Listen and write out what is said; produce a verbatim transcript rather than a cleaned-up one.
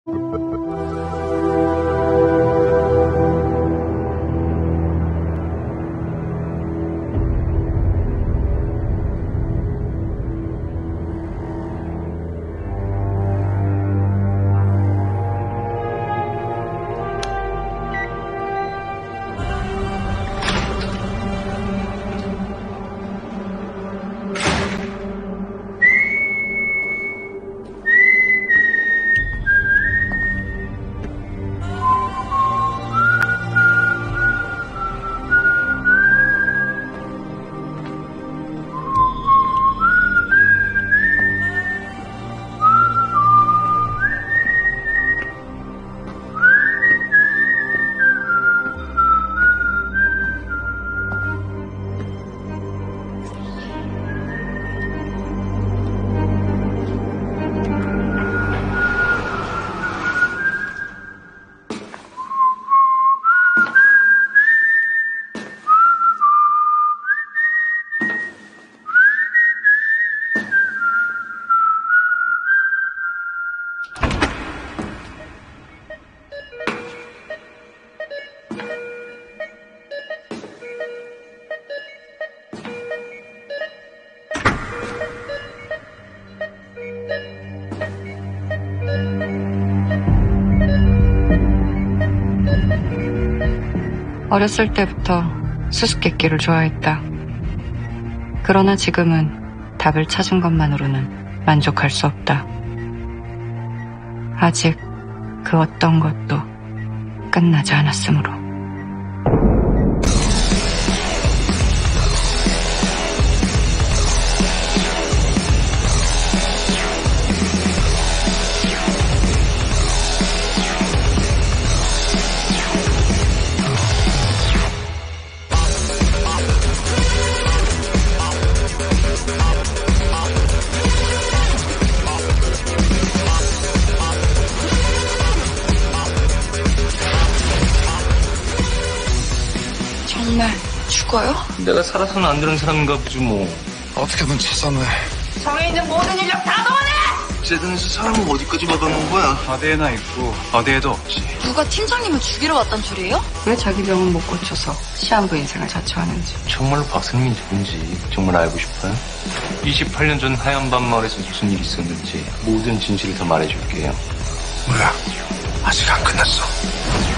어렸을 때부터 수수께끼를 좋아했다. 그러나 지금은 답을 찾은 것만으로는 만족할 수 없다. 아직 그 어떤 것도 끝나지 않았으므로. 정말 죽어요? 내가 살아서는 안 되는 사람인가 보지 뭐. 어떻게든 찾아내. 성에 있는 모든 인력 다 동원해! 재단에서 사람은 어디까지 막아놓은 거야? 어디에나 있고 어디에도 없지. 누가 팀장님을 죽이러 왔단 소리예요? 왜 자기 병은 못 고쳐서 시한부 인생을 자처하는지. 정말로 박선민이 누군지 정말 알고 싶어요? 이십팔 년 전 하얀 밤 마을에서 무슨 일이 있었는지 모든 진실을 다 말해줄게요. 몰라. 아직 안 끝났어.